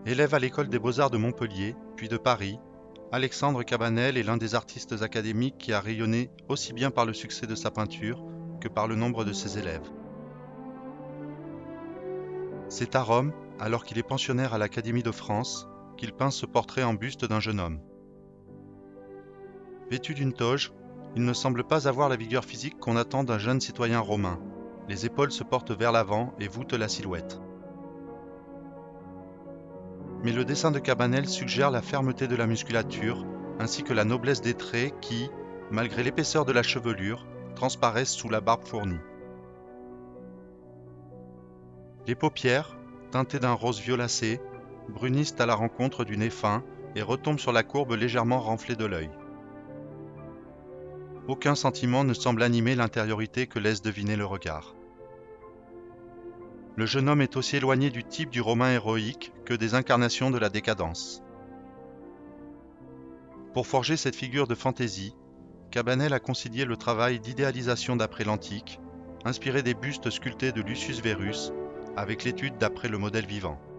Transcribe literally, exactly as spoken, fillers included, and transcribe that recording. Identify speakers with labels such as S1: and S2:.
S1: Élève à l'école des Beaux-Arts de Montpellier, puis de Paris, Alexandre Cabanel est l'un des artistes académiques qui a rayonné aussi bien par le succès de sa peinture que par le nombre de ses élèves. C'est à Rome, alors qu'il est pensionnaire à l'Académie de France, qu'il peint ce portrait en buste d'un jeune homme. Vêtu d'une toge, il ne semble pas avoir la vigueur physique qu'on attend d'un jeune citoyen romain. Les épaules se portent vers l'avant et voûtent la silhouette. Mais le dessin de Cabanel suggère la fermeté de la musculature, ainsi que la noblesse des traits qui, malgré l'épaisseur de la chevelure, transparaissent sous la barbe fournie. Les paupières, teintées d'un rose violacé, brunissent à la rencontre du nez fin et retombent sur la courbe légèrement renflée de l'œil. Aucun sentiment ne semble animer l'intériorité que laisse deviner le regard. Le jeune homme est aussi éloigné du type du romain héroïque que des incarnations de la décadence. Pour forger cette figure de fantaisie, Cabanel a concilié le travail d'idéalisation d'après l'antique, inspiré des bustes sculptés de Lucius Verus, avec l'étude d'après le modèle vivant.